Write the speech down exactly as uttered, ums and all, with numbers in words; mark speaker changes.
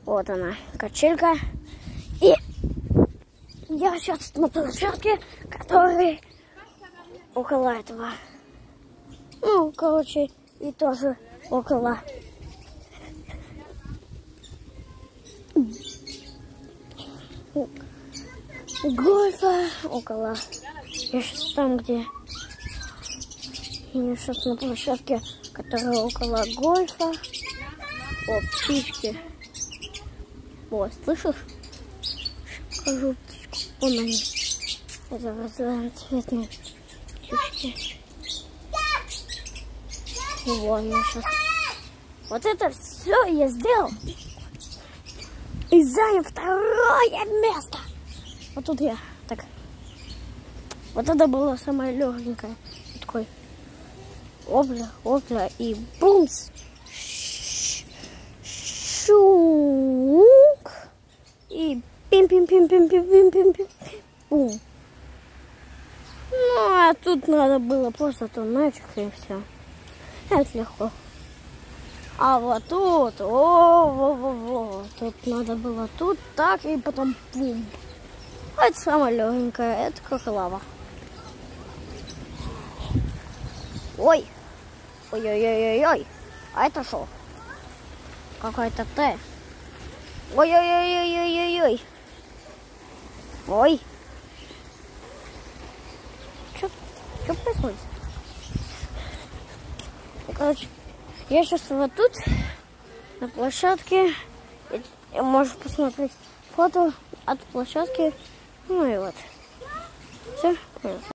Speaker 1: Вот она, качелька. И я сейчас на площадке, который около этого. Ну, короче, и тоже около гольфа, около. Я сейчас там, где. Я сейчас на площадке, которая около гольфа. О, птички. Вот, слышишь? Покажу птичку. Вон они. Это разноцветные птички. Вот, я сейчас. Вот это все я сделал. И занял второе место. Вот тут я. Так. Вот это было самое легенькое. Такой. Опля, опля и бумс. Шук. И пим-пим-пим-пим-пим-пим-пим. Бум. Ну, а тут надо было просто туннельчик и все. Это легко. А вот тут, о, во, во, во, тут надо было тут так и потом бум. Это самое легенькое, это как лава. Ой, ой-ой-ой-ой-ой, а это что? Какой-то Т. Ой-ой-ой-ой-ой-ой-ой. Ой. Что? Что происходит? Короче, я сейчас вот тут, на площадке. И можешь посмотреть фото от площадки. Ну и вот. Все.